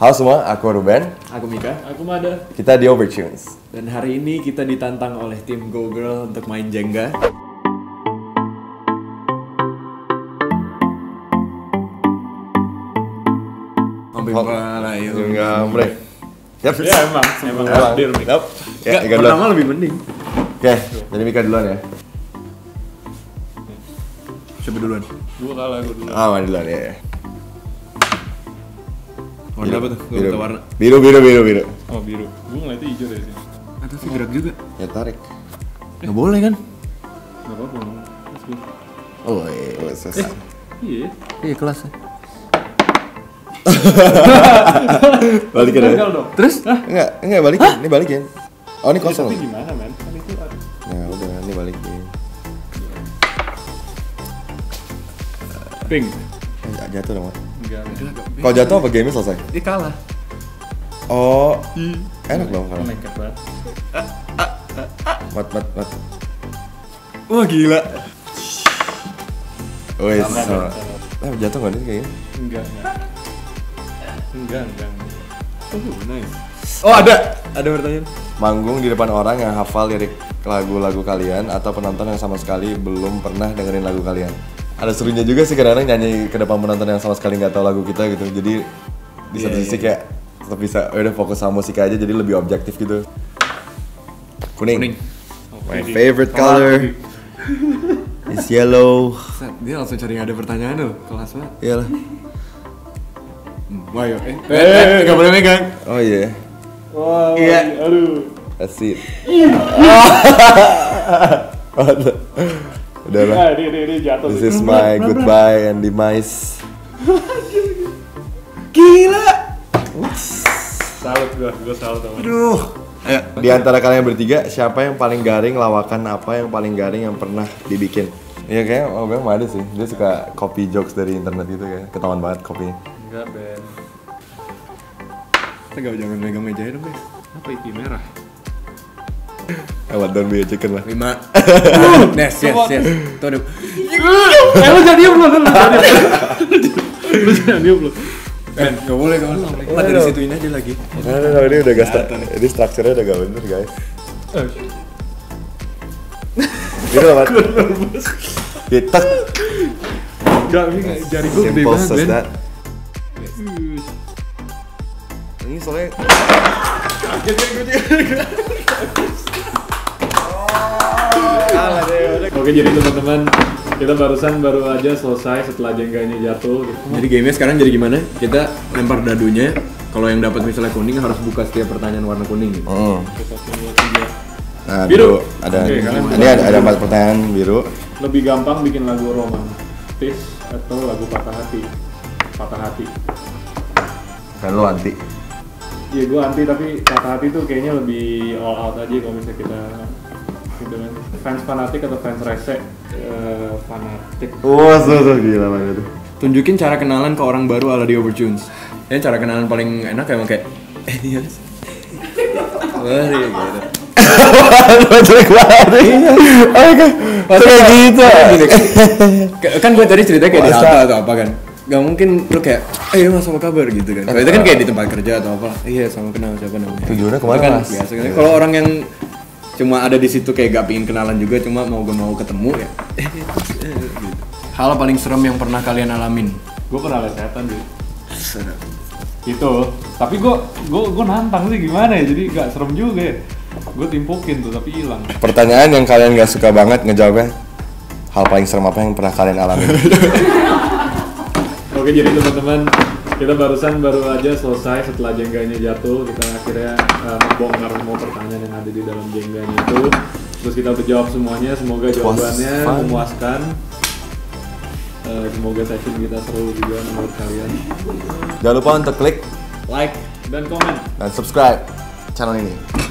Halo semua, aku Ruben. Aku Mika. Aku Mada. Kita di Overtunes. Dan hari ini kita ditantang oleh tim Go Girl untuk main Jenga. Gambreng. Yap. Ya emang takdir nih. Yap. Ya, Mika duluan. Pertama lebih mending. Oke, jadi Mika duluan ya. Coba duluan. Gua kalah dulu. Main duluan ya. Warna apa tuh? Gua minta warna. Biru. Oh biru. Gua ngeliatnya hijau dari sini. Atau sih gerak juga. Ya tarik. Nggak boleh kan? Gak apa-apa. Let's go. Oh iya, selesai. Iya. Iya kelas. Balikin ya. Gagal dong. Terus? Enggak balikin. Ini balikin. Oh, ini Ya, kosong. tapi gimana men? Kan itu ada. Nah, udah ini balikin. Pink. Jatuh dong, Mat. Enggak. Kalau jatuh apa game selesai? Dia kalah. Oh, enak dong kalau. Lengket banget. Mat. Wah gila. Wes. Sama. Jatuh nggak nih kayaknya? Enggak. Oh nice. Oh ada pertanyaan. Manggung di depan orang yang hafal lirik lagu-lagu kalian atau penonton yang sama sekali belum pernah dengerin lagu kalian. Ada serunya juga sih kadang-kadang nyanyi ke depan penonton yang sama sekali nggak tahu lagu kita gitu. Jadi di satu sisi kayak tetap bisa udah fokus sama musik aja jadi lebih objektif gitu. Kuning. My favorite color is yellow. Dia langsung cari yang ada pertanyaan tuh. Kelas banget. Iyalah. Wah yuk. Nggak boleh megang. Oh iya. Wah. Iya. Aduh. That's it. Udahlah. Nah, dia jatuh. This is my goodbye and demise. Gila. Salut gua salut sama. Aduh. Ayo. Di antara kalian bertiga, siapa yang paling garing lawakan apa yang paling garing yang pernah dibikin? Iya kayaknya Bang ada sih, dia suka copy jokes dari internet gitu kayak ketahuan banget copy-nya. Enggak, Ben. Enggak jangan megang mejanya dong, guys. Apa itu merah? What don't be a chicken lah. 5. Yes. Tuh ada. Lu jangan diem lu. Lu jangan diem lu. Ben, nggak boleh kawan. Lah dari situ ini aja lagi. Nah, ini udah gak ini strukturnya udah gak bener guys. Gitu lah, Mat. Kita Enggak, ini jari gua gede simple banget, as Ben. that. Ini soalnya Oke, jadi teman-teman, kita baru aja selesai setelah jengganya jatuh. Jadi gamenya sekarang jadi gimana? Kita lempar dadunya. Kalau yang dapat misalnya kuning harus buka setiap pertanyaan warna kuning. Gitu. Kita tunggu 3. nah, Biru. Ada Oke, kalian ini ada 4 pertanyaan biru. Lebih gampang bikin lagu romantis atau lagu patah hati? Patah hati. Kan lu anti. Iya, gue anti, tapi patah hati tuh kayaknya lebih all out aja kalau misalnya kita gitu kan. Fans fanatik atau fans rese? Fanatik. Wah, so gila banget itu. Tunjukin cara kenalan ke orang baru ala di Overtunes. Ya cara kenalan paling enak emang kayak iya. Wah, iya gitu. Jelek banget. Kayak gitu. Kan gue tadi cerita kayak di halte atau apa kan. Gak mungkin lu kayak, mas apa kabar gitu kan. Kalau itu kan kayak di tempat kerja atau apa. Iya sama kenal siapa namanya. Tujuannya kemana, Kan Mas? biasa kan. Kalau orang yang cuma ada di situ kayak gak pingin kenalan juga, cuma mau ketemu ya. Gitu. Hal paling serem yang pernah kalian alamin? Gue pernah liat setan sih. Gitu. Tapi gue nantang sih gimana ya. Jadi gak serem juga ya. Gue timpukin tuh tapi hilang. Pertanyaan yang kalian gak suka banget ngejawabnya. Hal paling serem apa yang pernah kalian alami? Oke, jadi teman-teman, kita baru aja selesai setelah jengganya jatuh. Kita akhirnya membongkar semua pertanyaan yang ada di dalam jengganya itu. Terus kita udah jawab semuanya. Semoga jawabannya memuaskan. Semoga session kita seru juga menurut kalian. Jangan lupa untuk klik Like dan komen. dan subscribe channel ini.